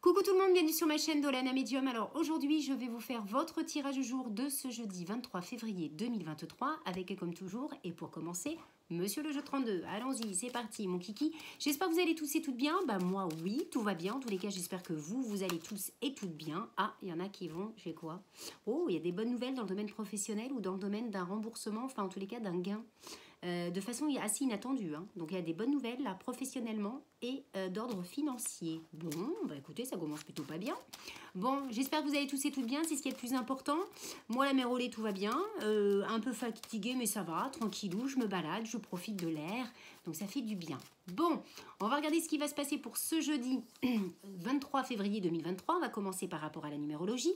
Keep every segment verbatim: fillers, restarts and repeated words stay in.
Coucou tout le monde, bienvenue sur ma chaîne Dolana Medium. Alors aujourd'hui, je vais vous faire votre tirage du jour de ce jeudi vingt-trois février deux mille vingt-trois avec, comme toujours, et pour commencer, Monsieur le jeu trente-deux. Allons-y, c'est parti mon kiki. J'espère que vous allez tous et toutes bien. Bah moi oui, tout va bien. En tous les cas, j'espère que vous, vous allez tous et toutes bien. Ah, il y en a qui vont, j'ai quoi? Oh, il y a des bonnes nouvelles dans le domaine professionnel ou dans le domaine d'un remboursement, enfin en tous les cas d'un gain. Euh, de façon assez inattendue. Hein. Donc il y a des bonnes nouvelles là, professionnellement et euh, d'ordre financier. Bon, bah écoutez, ça commence plutôt pas bien. Bon, j'espère que vous allez tous et toutes bien, c'est ce qui est le plus important. Moi, la mère au lait, tout va bien. Euh, un peu fatiguée, mais ça va, tranquillou, je me balade, je profite de l'air, donc ça fait du bien. Bon, on va regarder ce qui va se passer pour ce jeudi vingt-trois février deux mille vingt-trois. On va commencer par rapport à la numérologie.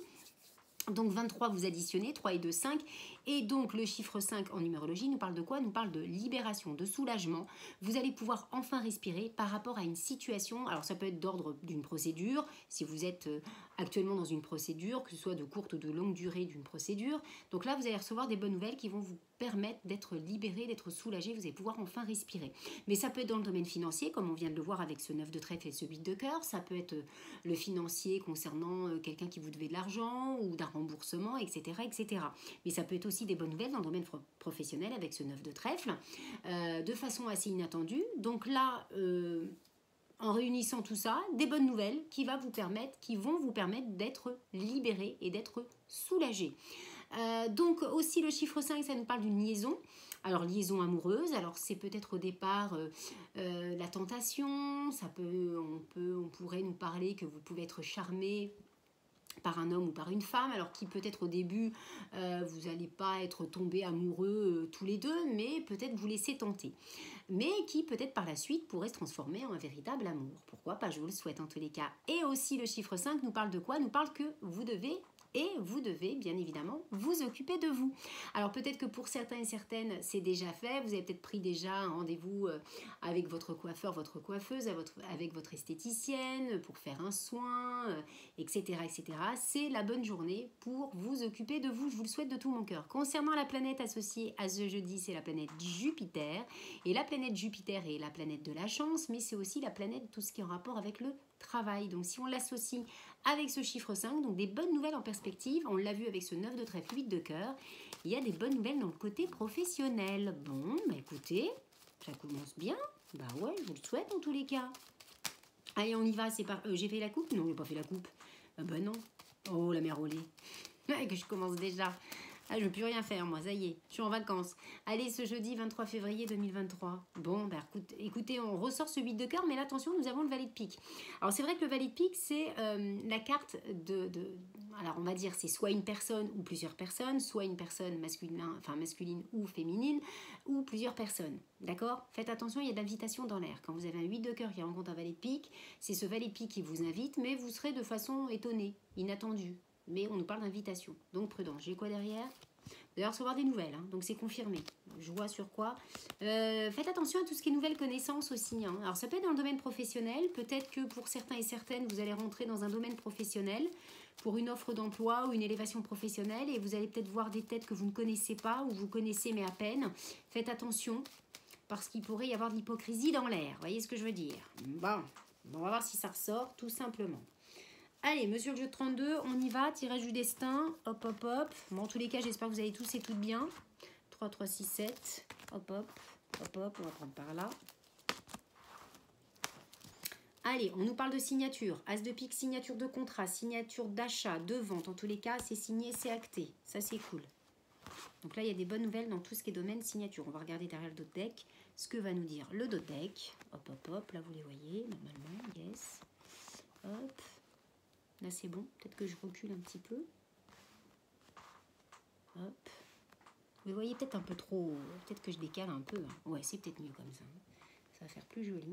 Donc vingt-trois, vous additionnez, trois et deux, cinq. Et donc le chiffre cinq en numérologie nous parle de quoi? Nous parle de libération, de soulagement. Vous allez pouvoir enfin respirer par rapport à une situation. Alors ça peut être d'ordre d'une procédure, si vous êtes actuellement dans une procédure, que ce soit de courte ou de longue durée d'une procédure. Donc là, vous allez recevoir des bonnes nouvelles qui vont vous permettre d'être libéré, d'être soulagé. Vous allez pouvoir enfin respirer. Mais ça peut être dans le domaine financier, comme on vient de le voir avec ce neuf de trèfle et ce huit de cœur. Ça peut être le financier concernant quelqu'un qui vous devait de l'argent ou d'un remboursement, et cetera, et cetera. Mais ça peut être aussi des bonnes nouvelles dans le domaine professionnel avec ce neuf de trèfle, euh, de façon assez inattendue. Donc là, euh, en réunissant tout ça, des bonnes nouvelles qui, va vous permettre, qui vont vous permettre d'être libéré et d'être soulagé. Euh, donc aussi le chiffre cinq, ça nous parle d'une liaison. Alors liaison amoureuse, alors c'est peut-être au départ euh, euh, la tentation, ça peut, on, peut, on pourrait nous parler que vous pouvez être charmé par un homme ou par une femme, alors qui peut-être au début, euh, vous n'allez pas être tombés amoureux euh, tous les deux, mais peut-être vous laisser tenter. Mais qui peut-être par la suite pourrait se transformer en un véritable amour. Pourquoi pas, je vous le souhaite en tous les cas. Et aussi le chiffre cinq nous parle de quoi? Nous parle que vous devez... Et vous devez, bien évidemment, vous occuper de vous. Alors peut-être que pour certains et certaines, c'est déjà fait. Vous avez peut-être pris déjà un rendez-vous avec votre coiffeur, votre coiffeuse, avec votre esthéticienne, pour faire un soin, et cetera, et cetera. C'est la bonne journée pour vous occuper de vous. Je vous le souhaite de tout mon cœur. Concernant la planète associée à ce jeudi, c'est la planète Jupiter. Et la planète Jupiter est la planète de la chance, mais c'est aussi la planète, tout ce qui est en rapport avec le travail. Donc si on l'associe avec ce chiffre cinq, donc des bonnes nouvelles en perspective, on l'a vu avec ce neuf de trèfle, huit de cœur, il y a des bonnes nouvelles dans le côté professionnel. Bon, bah écoutez, ça commence bien, bah ouais, je vous le souhaite en tous les cas. Allez, on y va, c'est par... Euh, j'ai fait la coupe? Non, j'ai pas fait la coupe. Ah bah non. Oh, la mère au lait. Que je commence déjà. Ah, je ne veux plus rien faire, moi, ça y est, je suis en vacances. Allez, ce jeudi vingt-trois février deux mille vingt-trois. Bon, bah, écoutez, on ressort ce huit de cœur, mais là, attention, nous avons le valet de pique. Alors, c'est vrai que le valet de pique, c'est euh, la carte de, de... Alors, on va dire, c'est soit une personne ou plusieurs personnes, soit une personne masculine, enfin, masculine ou féminine, ou plusieurs personnes. D'accord? Faites attention, il y a de l'invitation dans l'air. Quand vous avez un huit de cœur qui rencontre un valet de pique, c'est ce valet de pique qui vous invite, mais vous serez de façon étonnée, inattendue. Mais on nous parle d'invitation. Donc prudent. J'ai quoi derrière? Vous allez recevoir des nouvelles, hein, donc c'est confirmé. Je vois sur quoi. Euh, faites attention à tout ce qui est nouvelles connaissances aussi. Hein. Alors ça peut être dans le domaine professionnel. Peut-être que pour certains et certaines, vous allez rentrer dans un domaine professionnel pour une offre d'emploi ou une élévation professionnelle. Et vous allez peut-être voir des têtes que vous ne connaissez pas ou vous connaissez mais à peine. Faites attention parce qu'il pourrait y avoir de l'hypocrisie dans l'air. Vous voyez ce que je veux dire? Bon, on va voir si ça ressort tout simplement. Allez, monsieur le jeu de trente-deux, on y va, tirage du destin, hop, hop, hop. Bon, en tous les cas, j'espère que vous allez tous et toutes bien. trois, trois, six, sept, hop, hop, hop, hop, on va prendre par là. Allez, on nous parle de signature. As de pique, signature de contrat, signature d'achat, de vente. En tous les cas, c'est signé, c'est acté. Ça, c'est cool. Donc là, il y a des bonnes nouvelles dans tout ce qui est domaine signature. On va regarder derrière le dos de deck ce que va nous dire le dos de deck. Hop, hop, hop, là, vous les voyez, normalement, yes. Hop. Là, c'est bon. Peut-être que je recule un petit peu. Hop. Vous voyez peut-être un peu trop... Peut-être que je décale un peu. Hein. Ouais, c'est peut-être mieux comme ça. Ça va faire plus joli.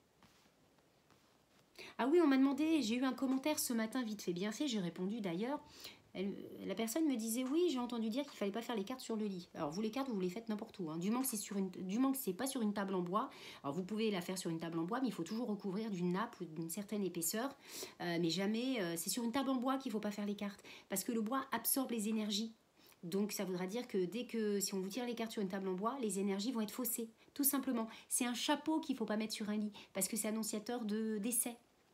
Ah oui, on m'a demandé... J'ai eu un commentaire ce matin, vite fait, bien fait. J'ai répondu d'ailleurs. Elle, la personne me disait, oui, j'ai entendu dire qu'il ne fallait pas faire les cartes sur le lit. Alors, vous, les cartes, vous les faites n'importe où. Hein. Du moment que ce n'est pas sur une table en bois. Alors, vous pouvez la faire sur une table en bois, mais il faut toujours recouvrir d'une nappe ou d'une certaine épaisseur. Euh, mais jamais, euh, c'est sur une table en bois qu'il ne faut pas faire les cartes. Parce que le bois absorbe les énergies. Donc, ça voudra dire que dès que, si on vous tire les cartes sur une table en bois, les énergies vont être faussées. Tout simplement. C'est un chapeau qu'il ne faut pas mettre sur un lit. Parce que c'est annonciateur de décès.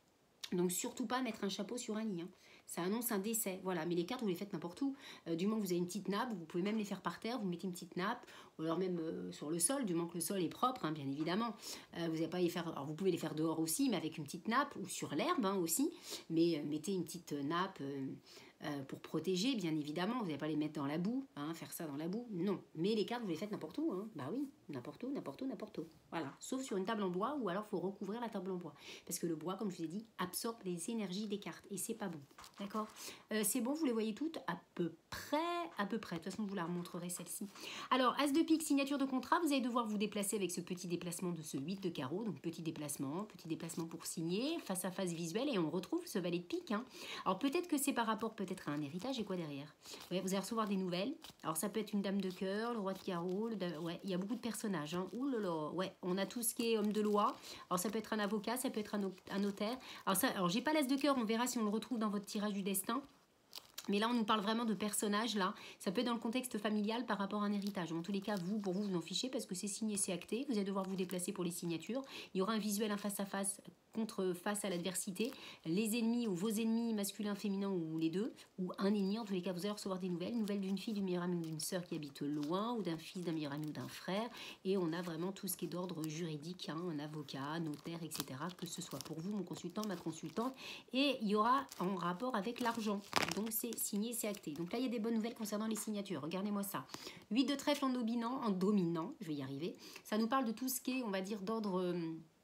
Donc surtout pas mettre un chapeau sur un lit. Hein. Ça annonce un décès. Voilà. Mais les cartes, vous les faites n'importe où. Euh, du moment que vous avez une petite nappe, vous pouvez même les faire par terre. Vous mettez une petite nappe, ou alors même euh, sur le sol, du moment que le sol est propre, hein, bien évidemment. Euh, vous n'avez pas à les faire. Alors vous pouvez les faire dehors aussi, mais avec une petite nappe, ou sur l'herbe hein, aussi. Mais euh, mettez une petite nappe. Euh, Euh, pour protéger, bien évidemment, vous n'allez pas les mettre dans la boue, hein, faire ça dans la boue, non. Mais les cartes, vous les faites n'importe où, hein. Bah oui, n'importe où, n'importe où, n'importe où. Voilà, sauf sur une table en bois, ou alors il faut recouvrir la table en bois. Parce que le bois, comme je vous ai dit, absorbe les énergies des cartes, et c'est pas bon, d'accord. euh, C'est bon, vous les voyez toutes à peu près, à peu près, de toute façon, je vous la remontrerai celle-ci. Alors, As de pique, signature de contrat, vous allez devoir vous déplacer avec ce petit déplacement de ce huit de carreau, donc petit déplacement, petit déplacement pour signer, face à face visuel, et on retrouve ce valet de pique, hein. Alors peut-être que c'est par rapport peut-être à un héritage et quoi derrière. Ouais, vous allez recevoir des nouvelles. Alors ça peut être une dame de cœur, le roi de carreau, le da... ouais, il y a beaucoup de personnages. Hein. Ouh là là, ouais, on a tout ce qui est homme de loi. Alors ça peut être un avocat, ça peut être un, no... un notaire. Alors ça, alors j'ai pas l'as de cœur, on verra si on le retrouve dans votre tirage du destin. Mais là, on nous parle vraiment de personnages, là. Ça peut être dans le contexte familial par rapport à un héritage. En tous les cas, vous, pour vous, vous en fichez parce que c'est signé, c'est acté. Vous allez devoir vous déplacer pour les signatures. Il y aura un visuel, un face-à-face contre face à l'adversité. Les ennemis ou vos ennemis, masculins, féminins ou les deux, ou un ennemi. En tous les cas, vous allez recevoir des nouvelles. Nouvelles d'une fille, d'une meilleure amie ou d'une sœur qui habite loin, ou d'un fils, d'un meilleur ami ou d'un frère. Et on a vraiment tout ce qui est d'ordre juridique, hein, un avocat, notaire, et cetera. Que ce soit pour vous, mon consultant, ma consultante. Et il y aura en rapport avec l'argent. Donc, c'est signé, c'est acté. Donc là, il y a des bonnes nouvelles concernant les signatures. Regardez-moi ça. huit de trèfle en dominant, en dominant, je vais y arriver. Ça nous parle de tout ce qui est, on va dire, d'ordre euh,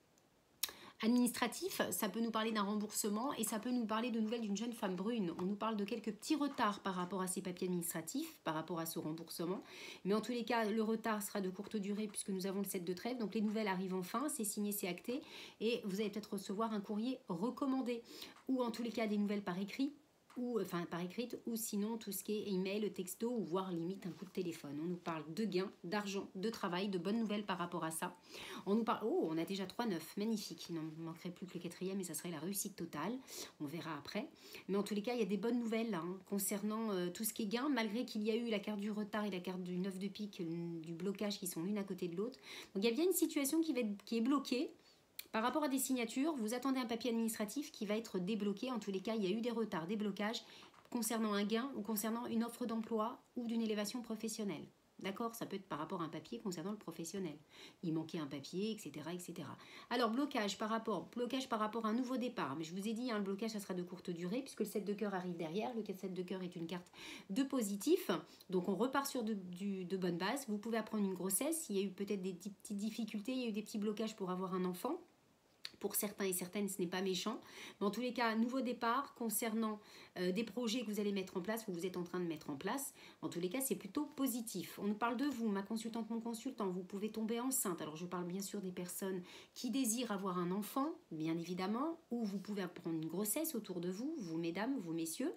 administratif. Ça peut nous parler d'un remboursement et ça peut nous parler de nouvelles d'une jeune femme brune. On nous parle de quelques petits retards par rapport à ces papiers administratifs, par rapport à ce remboursement. Mais en tous les cas, le retard sera de courte durée puisque nous avons le sept de trèfle. Donc les nouvelles arrivent enfin, c'est signé, c'est acté. Et vous allez peut-être recevoir un courrier recommandé ou en tous les cas des nouvelles par écrit. Ou, enfin par écrite, ou sinon tout ce qui est email, texto, ou voire limite un coup de téléphone. On nous parle de gains, d'argent, de travail, de bonnes nouvelles par rapport à ça. On nous parle, oh, on a déjà trois neuf, magnifique. Il n'en manquerait plus que le quatrième et ça serait la réussite totale. On verra après. Mais en tous les cas, il y a des bonnes nouvelles hein, concernant euh, tout ce qui est gain, malgré qu'il y a eu la carte du retard et la carte du neuf de pique, du blocage qui sont l'une à côté de l'autre. Donc il y a bien une situation qui, va être, qui est bloquée. Par rapport à des signatures, vous attendez un papier administratif qui va être débloqué. En tous les cas, il y a eu des retards, des blocages concernant un gain ou concernant une offre d'emploi ou d'une élévation professionnelle. D'accord? Ça peut être par rapport à un papier concernant le professionnel. Il manquait un papier, et cetera, et cetera. Alors, blocage par rapport, blocage par rapport à un nouveau départ. Mais je vous ai dit, hein, le blocage, ça sera de courte durée puisque le sept de cœur arrive derrière. Le sept de cœur est une carte de positif. Donc, on repart sur de, du, de bonnes bases. Vous pouvez apprendre une grossesse. Il y a eu peut-être des petites difficultés. Il y a eu des petits blocages pour avoir un enfant. Pour certains et certaines, ce n'est pas méchant. Mais en tous les cas, nouveau départ concernant euh, des projets que vous allez mettre en place ou vous êtes en train de mettre en place. En tous les cas, c'est plutôt positif. On nous parle de vous, ma consultante, mon consultant. Vous pouvez tomber enceinte. Alors, je parle bien sûr des personnes qui désirent avoir un enfant, bien évidemment. Ou vous pouvez apprendre une grossesse autour de vous, vous mesdames, vous messieurs.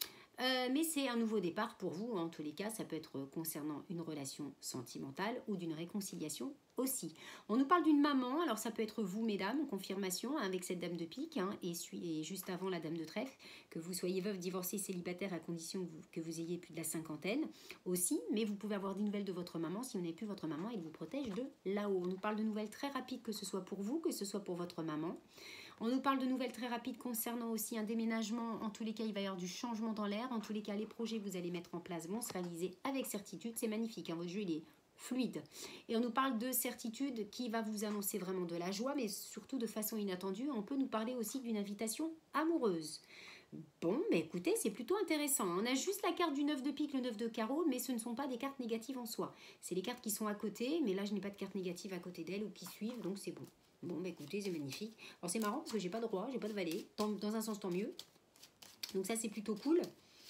Euh, mais c'est un nouveau départ pour vous. En tous les cas, ça peut être concernant une relation sentimentale ou d'une réconciliation aussi. On nous parle d'une maman, alors ça peut être vous, mesdames, confirmation, hein, avec cette dame de pique, hein, et, et juste avant la dame de trèfle, que vous soyez veuve, divorcée, célibataire, à condition que vous, que vous ayez plus de la cinquantaine aussi, mais vous pouvez avoir des nouvelles de votre maman. Si vous n'avez plus votre maman, elle vous protège de là-haut. On nous parle de nouvelles très rapides, que ce soit pour vous, que ce soit pour votre maman. On nous parle de nouvelles très rapides concernant aussi un déménagement. En tous les cas, il va y avoir du changement dans l'air. En tous les cas, les projets que vous allez mettre en place vont se réaliser avec certitude. C'est magnifique, hein, votre jeu, il est fluide. Et on nous parle de certitude qui va vous annoncer vraiment de la joie, mais surtout de façon inattendue. On peut nous parler aussi d'une invitation amoureuse. Bon, mais écoutez, c'est plutôt intéressant. On a juste la carte du neuf de pique, le neuf de carreau, mais ce ne sont pas des cartes négatives en soi. C'est les cartes qui sont à côté, mais là, je n'ai pas de carte négative à côté d'elles ou qui suivent, donc c'est bon. Bon, bah écoutez, c'est magnifique. Alors, c'est marrant parce que j'ai pas de roi, j'ai pas de valet. Dans un sens, tant mieux. Donc, ça, c'est plutôt cool.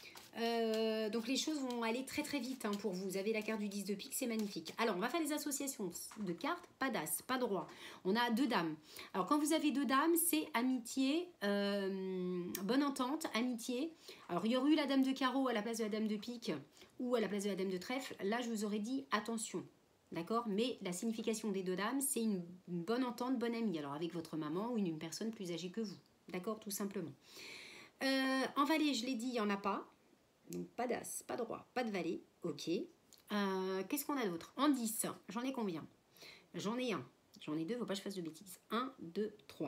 Euh, donc, les choses vont aller très très vite hein, pour vous. Vous avez la carte du dix de pique, c'est magnifique. Alors, on va faire les associations de cartes. Pas d'as, pas de roi. On a deux dames. Alors, quand vous avez deux dames, c'est amitié, euh, bonne entente, amitié. Alors, il y aurait eu la dame de carreau à la place de la dame de pique ou à la place de la dame de trèfle. Là, je vous aurais dit attention. D'accord? Mais la signification des deux dames, c'est une bonne entente, bonne amie. Alors avec votre maman ou une, une personne plus âgée que vous. D'accord? Tout simplement. Euh, en valet, je l'ai dit, il n'y en a pas. Donc pas d'as, pas de roi, pas de valet. Ok. Euh, Qu'est-ce qu'on a d'autre? En dix, j'en ai combien? J'en ai un. J'en ai deux, faut pas que je fasse de bêtises. un, deux, trois.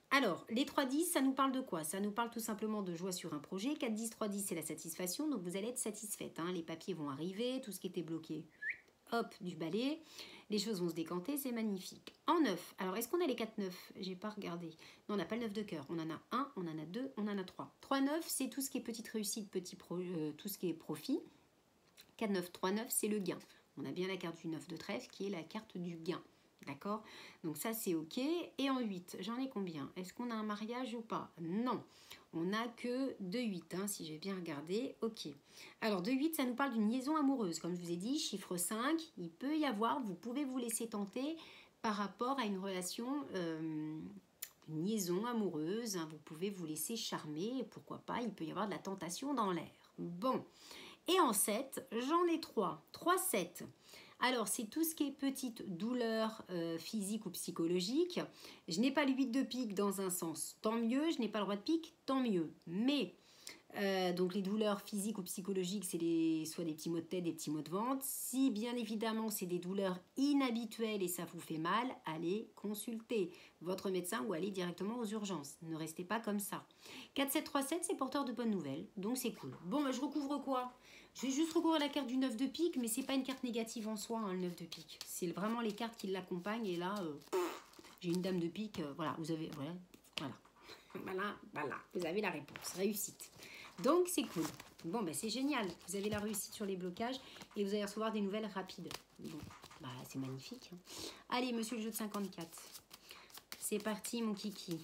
Alors, les trois dix, ça nous parle de quoi? Ça nous parle tout simplement de joie sur un projet. quatre dix, trois dix, c'est la satisfaction. Donc, vous allez être satisfaite. Hein. Les papiers vont arriver, tout ce qui était bloqué, hop, du balai. Les choses vont se décanter, c'est magnifique. En neuf, alors est-ce qu'on a les quatre neuf? J'ai pas regardé. Non, on n'a pas le neuf de cœur. On en a un, on en a deux, on en a trois. trois neuf, c'est tout ce qui est petite réussite, petit pro, euh, tout ce qui est profit. quatre neuf, trois neuf, c'est le gain. On a bien la carte du neuf de trèfle qui est la carte du gain. D'accord? Donc ça, c'est OK. Et en huit, j'en ai combien? Est-ce qu'on a un mariage ou pas? Non. On n'a que deux huit, hein, si j'ai bien regardé. OK. Alors, deux huit, ça nous parle d'une liaison amoureuse. Comme je vous ai dit, chiffre cinq, il peut y avoir, vous pouvez vous laisser tenter par rapport à une relation, euh, une liaison amoureuse. Hein, vous pouvez vous laisser charmer. Pourquoi pas? Il peut y avoir de la tentation dans l'air. Bon. Et en sept, j'en ai trois. trois sept. Alors, c'est tout ce qui est petite douleur euh, physique ou psychologique. Je n'ai pas le huit de pique dans un sens, tant mieux. Je n'ai pas le roi de pique, tant mieux. Mais, euh, donc les douleurs physiques ou psychologiques, c'est les, soit des petits maux de tête, des petits maux de ventre. Si, bien évidemment, c'est des douleurs inhabituelles et ça vous fait mal, allez consulter votre médecin ou allez directement aux urgences. Ne restez pas comme ça. quatre sept trois sept, c'est porteur de bonnes nouvelles, donc c'est cool. Bon, bah, je recouvre quoi? Je vais juste recouvrir la carte du neuf de pique, mais c'est pas une carte négative en soi, hein, le neuf de pique. C'est vraiment les cartes qui l'accompagnent. Et là, euh, j'ai une dame de pique. Euh, voilà, vous avez, voilà, voilà, voilà, voilà, vous avez la réponse. Réussite. Donc, c'est cool. Bon, ben c'est génial. Vous avez la réussite sur les blocages et vous allez recevoir des nouvelles rapides. Bon, bah, c'est magnifique. Hein. Allez, monsieur le jeu de cinquante-quatre. C'est parti, mon kiki.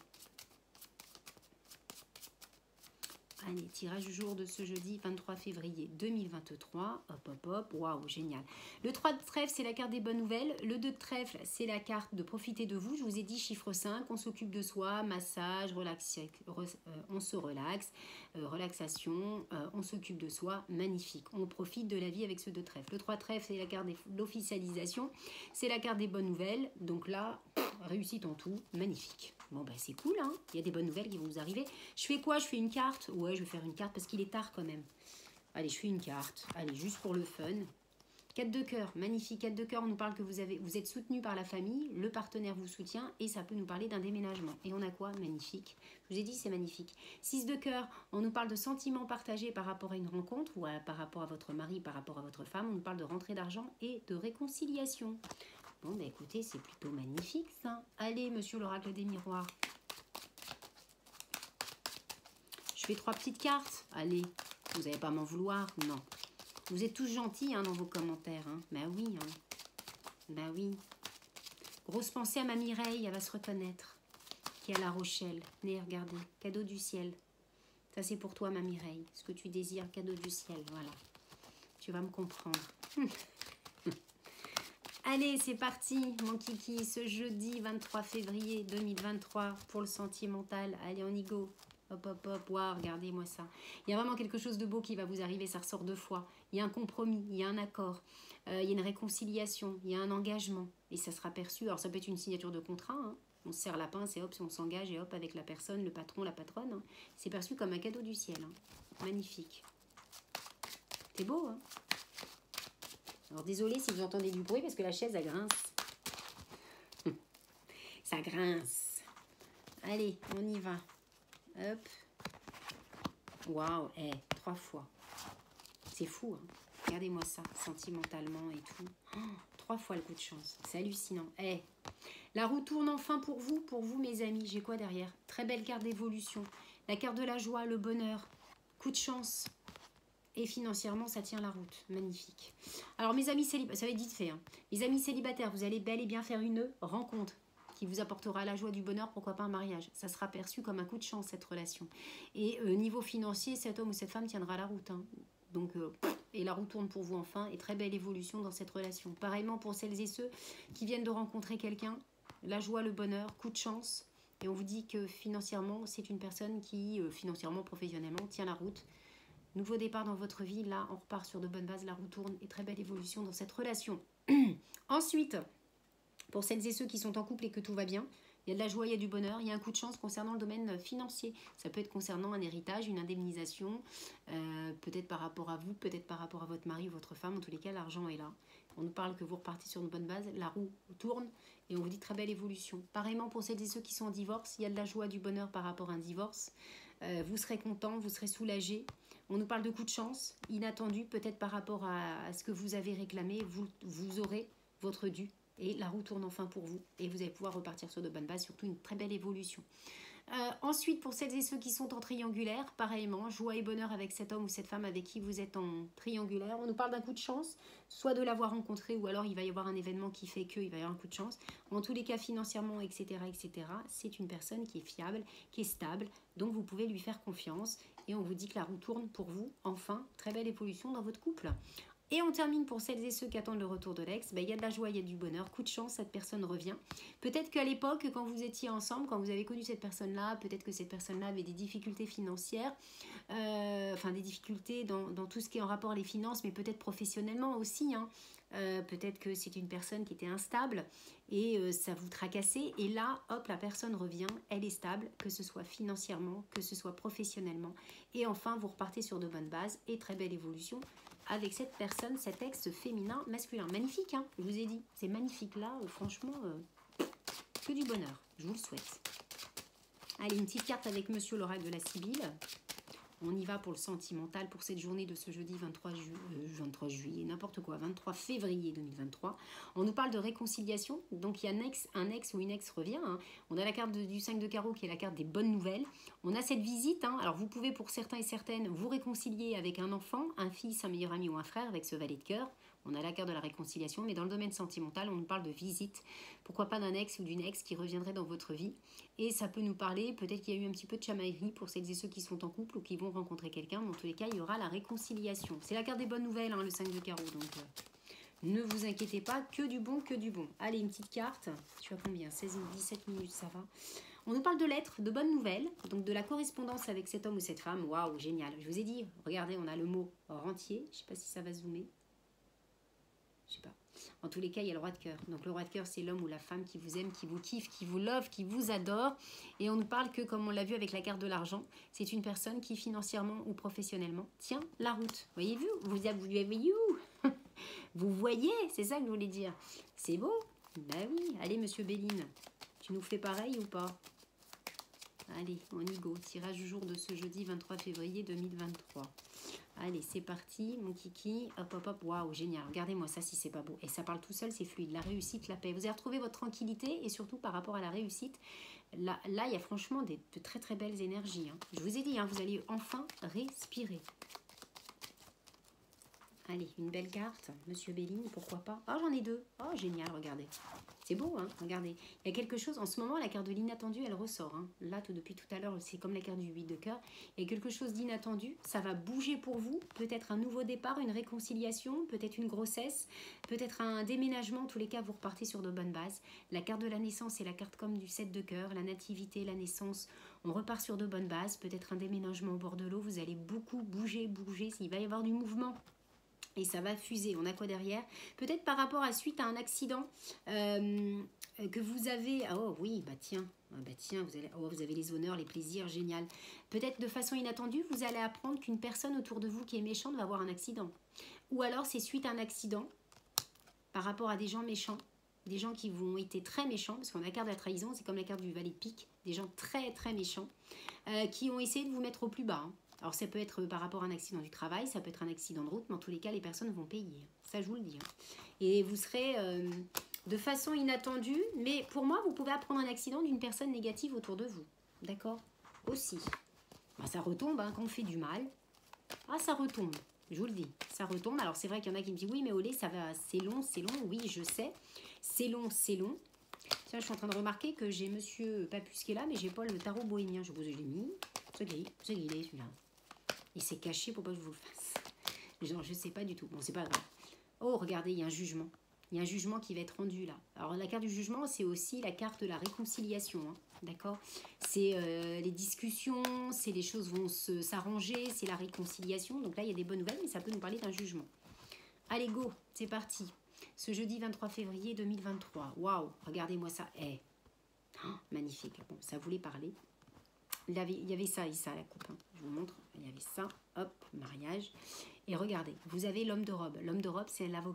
Allez, tirage du jour de ce jeudi vingt-trois février deux mille vingt-trois. Hop, hop, hop. Waouh, génial. Le trois de trèfle, c'est la carte des bonnes nouvelles. Le deux de trèfle, c'est la carte de profiter de vous. Je vous ai dit chiffre cinq. On s'occupe de soi, massage, relax, euh, on se relaxe, euh, relaxation, euh, on s'occupe de soi. Magnifique. On profite de la vie avec ce deux de trèfle. Le trois de trèfle, c'est la carte de l'officialisation. C'est la carte des bonnes nouvelles. Donc là, réussite en tout. Magnifique. Bon, ben c'est cool, hein. Il y a des bonnes nouvelles qui vont vous arriver. Je fais quoi? Je fais une carte? Ouais, je vais faire une carte parce qu'il est tard quand même. Allez, je fais une carte. Allez, juste pour le fun. quatre de cœur, magnifique. quatre de cœur, on nous parle que vous, avez, vous êtes soutenu par la famille, le partenaire vous soutient et ça peut nous parler d'un déménagement. Et on a quoi? Magnifique. Je vous ai dit, c'est magnifique. six de cœur, on nous parle de sentiments partagés par rapport à une rencontre ou à, par rapport à votre mari, par rapport à votre femme. On nous parle de rentrée d'argent et de réconciliation. Bon, bah écoutez, c'est plutôt magnifique ça. Allez, monsieur l'oracle des miroirs. Je fais trois petites cartes. Allez, vous n'allez pas m'en vouloir? Non. Vous êtes tous gentils hein, dans vos commentaires. Hein. Bah oui. Hein. Bah oui. Grosse pensée à ma Mireille, elle va se reconnaître. Qui est à La Rochelle. Venez, regardez. Cadeau du ciel. Ça, c'est pour toi, ma Mireille. Ce que tu désires, cadeau du ciel. Voilà. Tu vas me comprendre. Allez, c'est parti, mon kiki, ce jeudi vingt-trois février deux mille vingt-trois pour le sentimental. Allez, on y go. Hop, hop, hop. Waouh, regardez-moi ça. Il y a vraiment quelque chose de beau qui va vous arriver, ça ressort deux fois. Il y a un compromis, il y a un accord, euh, il y a une réconciliation, il y a un engagement. Et ça sera perçu. Alors, ça peut être une signature de contrat. Hein. On se serre la pince et hop, on s'engage et hop, avec la personne, le patron, la patronne. Hein. C'est perçu comme un cadeau du ciel. Hein. Magnifique. C'est beau, hein? Alors, désolé si vous entendez du bruit parce que la chaise, elle grince. Ça grince. Allez, on y va. Hop. Waouh, eh, trois fois. C'est fou, hein. Regardez-moi ça, sentimentalement et tout. Oh, trois fois le coup de chance. C'est hallucinant. Eh, la roue tourne enfin pour vous, pour vous, mes amis. J'ai quoi derrière? Très belle carte d'évolution. La carte de la joie, le bonheur. Coup de chance. Et financièrement, ça tient la route. Magnifique. Alors, mes amis célibataires, ça va être vite fait. Hein. Mes amis célibataires, vous allez bel et bien faire une rencontre qui vous apportera la joie du bonheur, pourquoi pas un mariage. Ça sera perçu comme un coup de chance, cette relation. Et euh, niveau financier, cet homme ou cette femme tiendra la route. Hein. Donc, euh, et la roue tourne pour vous enfin. Et très belle évolution dans cette relation. Pareillement pour celles et ceux qui viennent de rencontrer quelqu'un. La joie, le bonheur, coup de chance. Et on vous dit que financièrement, c'est une personne qui, euh, financièrement, professionnellement, tient la route. Nouveau départ dans votre vie, là on repart sur de bonnes bases, la roue tourne et très belle évolution dans cette relation. Ensuite, pour celles et ceux qui sont en couple et que tout va bien, il y a de la joie, il y a du bonheur, il y a un coup de chance concernant le domaine financier. Ça peut être concernant un héritage, une indemnisation, euh, peut-être par rapport à vous, peut-être par rapport à votre mari ou votre femme, en tous les cas l'argent est là. On nous parle que vous repartez sur une bonne base, la roue tourne et on vous dit très belle évolution. Pareillement pour celles et ceux qui sont en divorce, il y a de la joie, du bonheur par rapport à un divorce. Euh, vous serez content, vous serez soulagé. On nous parle de coups de chance, inattendus, peut-être par rapport à, à ce que vous avez réclamé, vous, vous aurez votre dû. Et la roue tourne enfin pour vous. Et vous allez pouvoir repartir sur de bonnes bases, surtout une très belle évolution. Euh, ensuite, pour celles et ceux qui sont en triangulaire, pareillement, joie et bonheur avec cet homme ou cette femme avec qui vous êtes en triangulaire. On nous parle d'un coup de chance, soit de l'avoir rencontré, ou alors il va y avoir un événement qui fait qu'il va y avoir un coup de chance. En tous les cas, financièrement, et cetera, et cetera, c'est une personne qui est fiable, qui est stable, donc vous pouvez lui faire confiance. Et on vous dit que la roue tourne pour vous, enfin, très belle évolution dans votre couple. Et on termine pour celles et ceux qui attendent le retour de l'ex. Ben, il y a de la joie, il y a du bonheur. Coup de chance, cette personne revient. Peut-être qu'à l'époque, quand vous étiez ensemble, quand vous avez connu cette personne-là, peut-être que cette personne-là avait des difficultés financières, euh, enfin des difficultés dans, dans tout ce qui est en rapport les finances, mais peut-être professionnellement aussi. Hein. Euh, peut-être que c'est une personne qui était instable et euh, ça vous tracassait. Et là, hop, la personne revient, elle est stable, que ce soit financièrement, que ce soit professionnellement. Et enfin, vous repartez sur de bonnes bases et très belle évolution avec cette personne, cet ex féminin masculin. Magnifique, hein, je vous ai dit. C'est magnifique là, euh, franchement, euh, que du bonheur. Je vous le souhaite. Allez, une petite carte avec Monsieur l'oracle de la Sibylle. On y va pour le sentimental pour cette journée de ce jeudi vingt-trois, ju euh, vingt-trois juillet, n'importe quoi, vingt-trois février deux mille vingt-trois. On nous parle de réconciliation, donc il y a un ex, un ex ou une ex revient. Hein. On a la carte de, du cinq de carreau qui est la carte des bonnes nouvelles. On a cette visite, hein. Alors vous pouvez pour certains et certaines vous réconcilier avec un enfant, un fils, un meilleur ami ou un frère avec ce valet de cœur. On a la carte de la réconciliation, mais dans le domaine sentimental, on nous parle de visite. Pourquoi pas d'un ex ou d'une ex qui reviendrait dans votre vie. Et ça peut nous parler, peut-être qu'il y a eu un petit peu de chamaillerie pour celles et ceux qui sont en couple ou qui vont rencontrer quelqu'un. Dans tous les cas, il y aura la réconciliation. C'est la carte des bonnes nouvelles, hein, le cinq de carreau. Donc, euh, ne vous inquiétez pas, que du bon, que du bon. Allez, une petite carte. Tu as combien? seize ou dix-sept minutes, ça va. On nous parle de lettres, de bonnes nouvelles, donc de la correspondance avec cet homme ou cette femme. Waouh, génial. Je vous ai dit, regardez, on a le mot rentier. Je ne sais pas si ça va zoomer. Je sais pas. En tous les cas, il y a le roi de cœur. Donc le roi de cœur, c'est l'homme ou la femme qui vous aime, qui vous kiffe, qui vous love, qui vous adore. Et on nous parle que, comme on l'a vu avec la carte de l'argent, c'est une personne qui, financièrement ou professionnellement, tient la route. Voyez-vous? Vous avez vu? Vous voyez? C'est ça que je voulais dire. C'est beau? Ben oui. Allez, monsieur Béline, tu nous fais pareil ou pas? Allez, on y go. Tirage du jour de ce jeudi vingt-trois février deux mille vingt-trois. Allez, c'est parti, mon kiki. Hop, hop, hop. Waouh, génial. Regardez-moi ça si c'est pas beau. Et ça parle tout seul, c'est fluide. La réussite, la paix. Vous avez retrouvé votre tranquillité et surtout par rapport à la réussite. Là, là il y a franchement des, de très très belles énergies. Hein. Je vous ai dit, hein, vous allez enfin respirer. Allez, une belle carte. Monsieur Béline, pourquoi pas? Oh, j'en ai deux. Oh, génial, regardez. C'est beau, hein, regardez. Il y a quelque chose, en ce moment, la carte de l'inattendu, elle ressort. Hein. Là, tout depuis tout à l'heure, c'est comme la carte du huit de cœur. Il y a quelque chose d'inattendu, ça va bouger pour vous. Peut-être un nouveau départ, une réconciliation, peut-être une grossesse, peut-être un déménagement. En tous les cas, vous repartez sur de bonnes bases. La carte de la naissance, c'est la carte comme du sept de cœur. La nativité, la naissance, on repart sur de bonnes bases. Peut-être un déménagement au bord de l'eau. Vous allez beaucoup bouger, bouger. Il va y avoir du mouvement. Et ça va fuser. On a quoi derrière? Peut-être par rapport à suite à un accident euh, que vous avez... Oh oui, bah tiens, ah bah tiens vous, allez... oh, vous avez les honneurs, les plaisirs, génial. Peut-être de façon inattendue, vous allez apprendre qu'une personne autour de vous qui est méchante va avoir un accident. Ou alors c'est suite à un accident par rapport à des gens méchants. Des gens qui vont été très méchants, parce qu'on a la carte de la trahison, c'est comme la carte du valet de pique. Des gens très très méchants euh, qui ont essayé de vous mettre au plus bas. Hein. Alors ça peut être par rapport à un accident du travail, ça peut être un accident de route, mais en tous les cas, les personnes vont payer. Ça, je vous le dis. Hein. Et vous serez euh, de façon inattendue, mais pour moi, vous pouvez apprendre un accident d'une personne négative autour de vous. D'accord? Aussi. Ben, ça retombe hein, quand on fait du mal. Ah, ça retombe. Je vous le dis, ça retombe. Alors c'est vrai qu'il y en a qui me disent, oui, mais Olé, ça va, c'est long, c'est long. Oui, je sais. C'est long, c'est long. Tiens, je suis en train de remarquer que j'ai Monsieur Papus qui est là, mais j'ai pas le tarot bohémien. Je vous ai mis. C'est qui, c'est qui, celui-là. Il s'est caché pour pas que je vous le fasse. Genre, je sais pas du tout. Bon, c'est pas grave. Oh, regardez, il y a un jugement. Il y a un jugement qui va être rendu là. Alors, la carte du jugement, c'est aussi la carte de la réconciliation. Hein, d'accord? C'est euh, les discussions, c'est les choses vont s'arranger, c'est la réconciliation. Donc là, il y a des bonnes nouvelles, mais ça peut nous parler d'un jugement. Allez, go, c'est parti. Ce jeudi vingt-trois février deux mille vingt-trois. Waouh, regardez-moi ça. Eh, hey. Oh, magnifique. Bon, ça voulait parler. Il y avait, il y avait ça et ça, la coupe. Hein. Je vous montre. Il y avait ça. Hop, mariage. Et regardez, vous avez l'homme de robe. L'homme de robe, c'est l'avocat.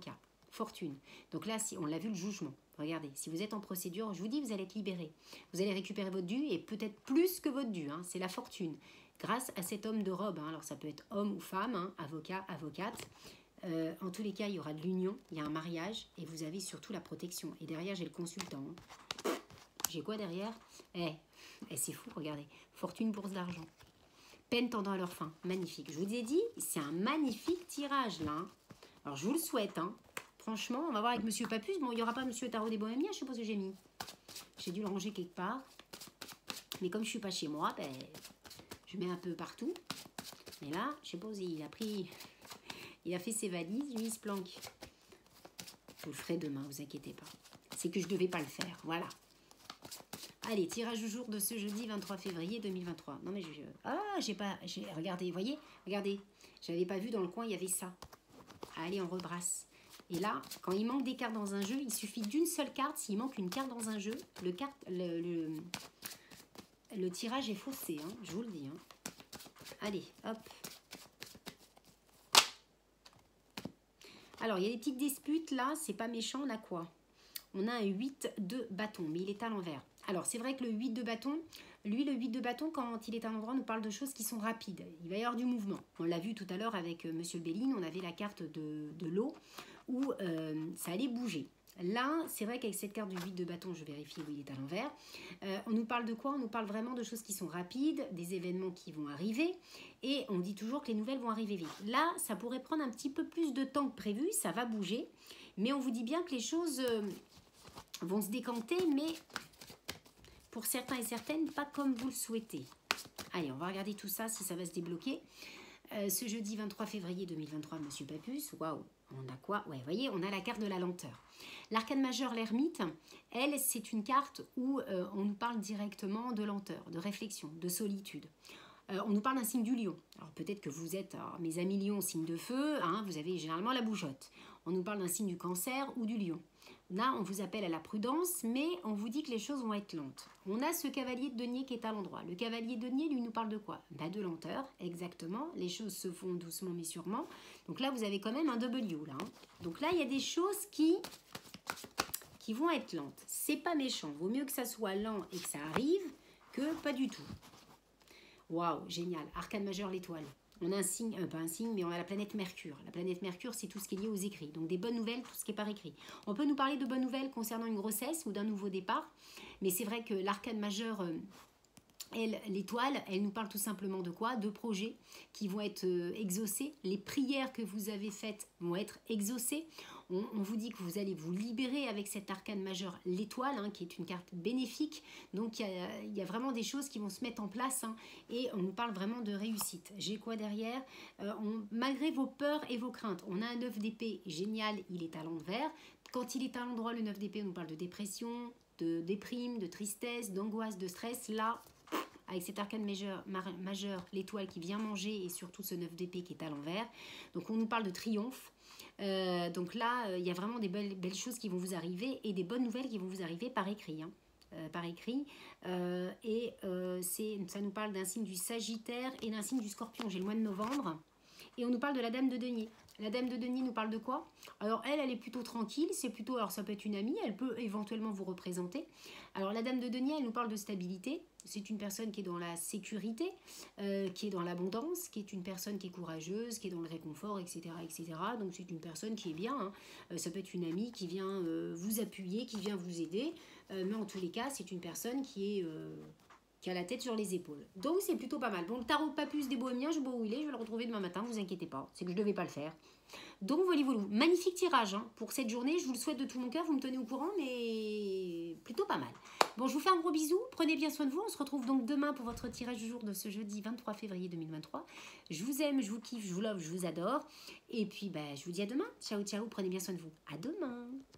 fortune. Donc là, si on l'a vu, le jugement. Regardez, si vous êtes en procédure, je vous dis, vous allez être libéré. Vous allez récupérer votre dû et peut-être plus que votre dû. Hein, c'est la fortune. Grâce à cet homme de robe. Hein, alors ça peut être homme ou femme, hein, avocat, avocate. Euh, en tous les cas, il y aura de l'union, il y a un mariage et vous avez surtout la protection. Et derrière, j'ai le consultant. Hein. J'ai quoi derrière? Eh, eh c'est fou, regardez. Fortune, bourse d'argent. Peine tendant à leur fin. Magnifique. Je vous ai dit, c'est un magnifique tirage là. Hein. Alors, je vous le souhaite. Hein. Franchement, on va voir avec Monsieur Papus. Bon, il n'y aura pas Monsieur Tarot des Bohémiens, je sais pas ce que j'ai mis. J'ai dû le ranger quelque part. Mais comme je ne suis pas chez moi, ben, je mets un peu partout. Mais là, je sais pas, il a pris... Il a fait ses valises, lui, il se planque. Je vous le ferai demain, vous inquiétez pas. C'est que je ne devais pas le faire, voilà. Allez, tirage du jour de ce jeudi vingt-trois février deux mille vingt-trois. Non mais je... Ah, j'ai pas... Regardez, vous voyez, regardez. J'avais pas vu dans le coin, il y avait ça. Allez, on rebrasse. Et là, quand il manque des cartes dans un jeu, il suffit d'une seule carte. S'il manque une carte dans un jeu, le, carte, le, le, le tirage est faussé, hein, je vous le dis. Hein. Allez, hop. Alors, il y a des petites disputes là, c'est pas méchant, on a quoi? On a un huit de bâton, mais il est à l'envers. Alors, c'est vrai que le huit de bâton, lui, le huit de bâton, quand il est à l'endroit, nous parle de choses qui sont rapides. Il va y avoir du mouvement. On l'a vu tout à l'heure avec euh, Monsieur Béline, on avait la carte de, de l'eau où euh, ça allait bouger. Là, c'est vrai qu'avec cette carte du huit de bâton, je vérifie où il est à l'envers. Euh, on nous parle de quoi? On nous parle vraiment de choses qui sont rapides, des événements qui vont arriver. Et on dit toujours que les nouvelles vont arriver vite. Là, ça pourrait prendre un petit peu plus de temps que prévu. Ça va bouger. Mais on vous dit bien que les choses euh, vont se décanter. Mais pour certains et certaines, pas comme vous le souhaitez. Allez, on va regarder tout ça, si ça va se débloquer. Euh, ce jeudi vingt-trois février deux mille vingt-trois, Monsieur Papus, waouh, on a quoi? Ouais, vous voyez, on a la carte de la lenteur. L'arcane majeur, l'ermite, elle, c'est une carte où euh, on nous parle directement de lenteur, de réflexion, de solitude. Euh, on nous parle d'un signe du lion. Alors peut-être que vous êtes, alors, mes amis lions, signe de feu, hein, vous avez généralement la bougeotte. On nous parle d'un signe du cancer ou du lion. Là, on vous appelle à la prudence, mais on vous dit que les choses vont être lentes. On a ce cavalier de denier qui est à l'endroit. Le cavalier de denier, lui, nous parle de quoi? Bah, de lenteur, exactement. Les choses se font doucement mais sûrement. Donc là, vous avez quand même un W, là. Hein. Donc là, il y a des choses qui, qui vont être lentes. C'est pas méchant. Vaut mieux que ça soit lent et que ça arrive que pas du tout. Waouh, génial. Arcane majeur, l'étoile. On a un signe, euh, pas un signe, mais on a la planète Mercure. La planète Mercure, c'est tout ce qui est lié aux écrits. Donc des bonnes nouvelles, tout ce qui est par écrit. On peut nous parler de bonnes nouvelles concernant une grossesse ou d'un nouveau départ. Mais c'est vrai que l'arcane majeur, euh, elle, l'étoile, elle nous parle tout simplement de quoi? De projets qui vont être euh, exaucés. Les prières que vous avez faites vont être exaucées. On, on vous dit que vous allez vous libérer avec cette arcane majeure, l'étoile, hein, qui est une carte bénéfique. Donc, il y a, il y a vraiment des choses qui vont se mettre en place. Hein, et on nous parle vraiment de réussite. J'ai quoi derrière? euh, on, Malgré vos peurs et vos craintes, on a un neuf d'épée génial, il est à l'envers. Quand il est à l'endroit, le neuf d'épée, on nous parle de dépression, de déprime, de tristesse, d'angoisse, de stress. Là, avec cet arcane majeur, majeur l'étoile qui vient manger et surtout ce neuf d'épée qui est à l'envers. Donc, on nous parle de triomphe. Euh, donc là, il euh, y a vraiment des belles, belles choses qui vont vous arriver et des bonnes nouvelles qui vont vous arriver par écrit. Hein, euh, par écrit. Euh, et euh, ça nous parle d'un signe du Sagittaire et d'un signe du Scorpion. J'ai le mois de novembre. Et on nous parle de la Dame de Denier. La Dame de Denier nous parle de quoi? Alors elle, elle est plutôt tranquille. C'est plutôt, alors ça peut être une amie. Elle peut éventuellement vous représenter. Alors la Dame de Denier, elle nous parle de stabilité. C'est une personne qui est dans la sécurité, euh, qui est dans l'abondance, qui est une personne qui est courageuse, qui est dans le réconfort, et cetera et cetera. Donc c'est une personne qui est bien. Hein. Euh, ça peut être une amie qui vient euh, vous appuyer, qui vient vous aider. Euh, mais en tous les cas, c'est une personne qui est... Euh, qui a la tête sur les épaules. Donc c'est plutôt pas mal. Bon, le tarot Papus des Bohémiens, je sais pas où il est, je vais le retrouver demain matin, vous inquiétez pas, c'est que je devais pas le faire. Donc voilà, voilà. Magnifique tirage hein, pour cette journée, je vous le souhaite de tout mon cœur, vous me tenez au courant, mais plutôt pas mal. Bon, je vous fais un gros bisou, prenez bien soin de vous, on se retrouve donc demain pour votre tirage du jour de ce jeudi vingt-trois février deux mille vingt-trois. Je vous aime, je vous kiffe, je vous love, je vous adore. Et puis, bah, je vous dis à demain. Ciao, ciao, prenez bien soin de vous. À demain.